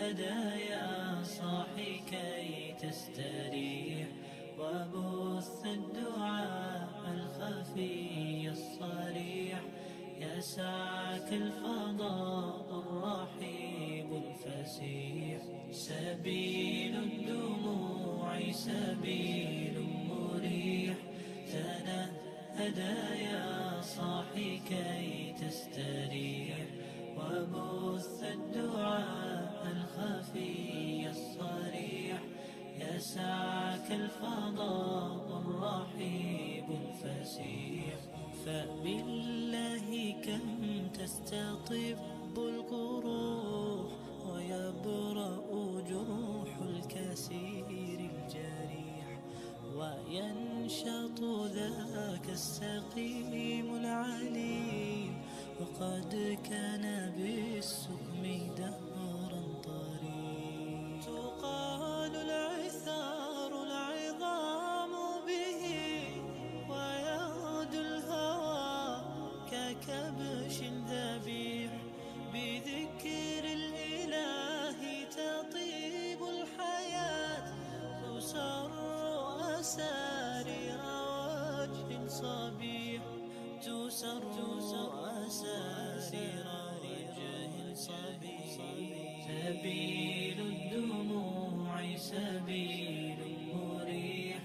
هدايا صاحي كي تستريح، وبث الدعاء الخفي الصريح، يسعك الفضاء الرحيب الفسيح. سبيل الدموع سبيل مريح، هدايا صاحي كي تستريح، وبث الدعاء الخفي الصريح، يسعك الفضاء الرحيب الفسيح. فبالله كم تستطب القروح، ويبرأ جروح الكسير الجريح، وينشط ذاك السقيم العليل، وقد كان بالسقم دهرا طريق. تقال العثار العظام به، ويغدو الهوى ككبش ذبيح، بذكر الإله تطيب الحياة، تسر أسارير وجه صبيح، تسر أسارير وجه صبيح. سبيل الدموع سبيل مريح،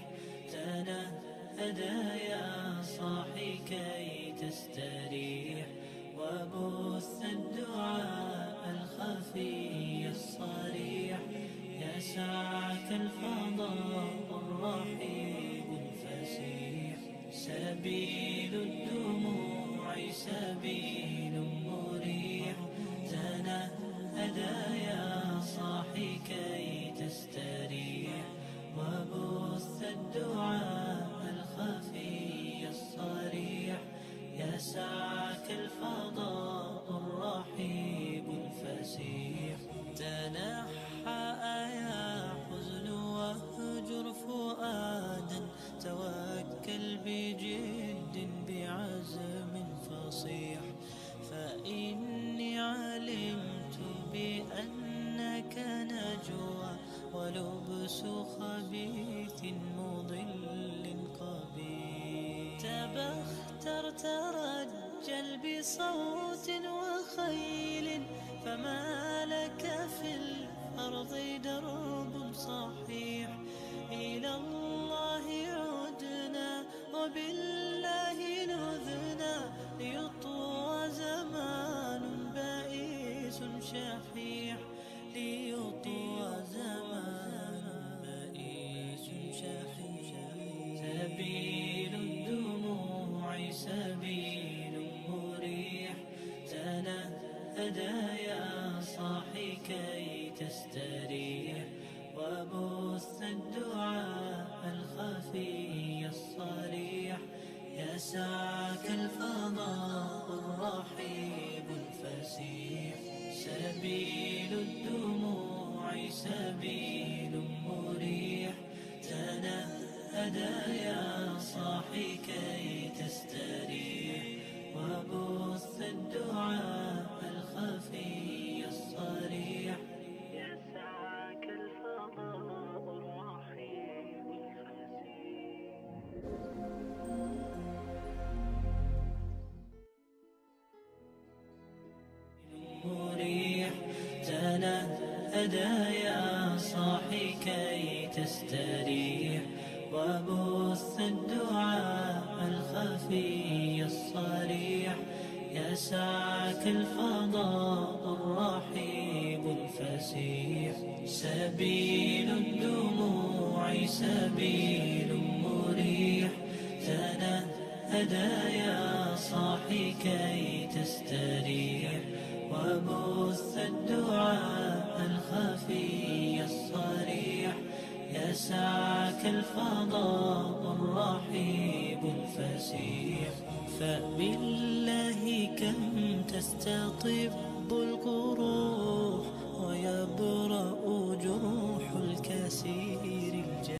هدايا صاحي كي تستريح، وبث الدعاء الخفي الصريح، يسعك الفضاء الرحيب الفسيح. سبيل الدموع سبيل مريح، هدايا صاحي كي تستريح، وبث الدعاء الخفي الصريح، يسعك الفضاء الرحيب الفسيح. تنحى يا حزن واهجر فؤادا، توكل بجد بعزم فصيح، فإني علمت بأنك نجوى، ولبس خبيث مضل قبيح. تبختر ترجل بصوت وخيل، فما لك في الأرض درب صحيح. إلى الله عدنا وبالله نذنا، ليطوى زمان بائس شحيح، ليطوى زمان بائس شحيح. سبيل الدموع سبيل مريح، هدايا صاحي كي تستريح، وبث الدعاء الخفي الصريح، يسعك الفضاء الرحيب الفسيح. سبيل الدموع سبيل مريح، هدايا صاحي كي تستريح، وبث الدعاء الخفي الصريح، يسعك الفضاء الرحيب الفسيح. مريح، هدايا صاحي كي تستريح، وبث الدعاء الخفي الصريح، يسعك الفضاء الرحيب الفسيح. سبيل الدموع سبيل مريح، هدايا صاحي كي تستريح، وبث الدعاء الخفي الصريح، يسعك الفضاء الرحيب الفسيح. فبالله كم تستطب القروح، ويبرأ جروح الكسير الجريح.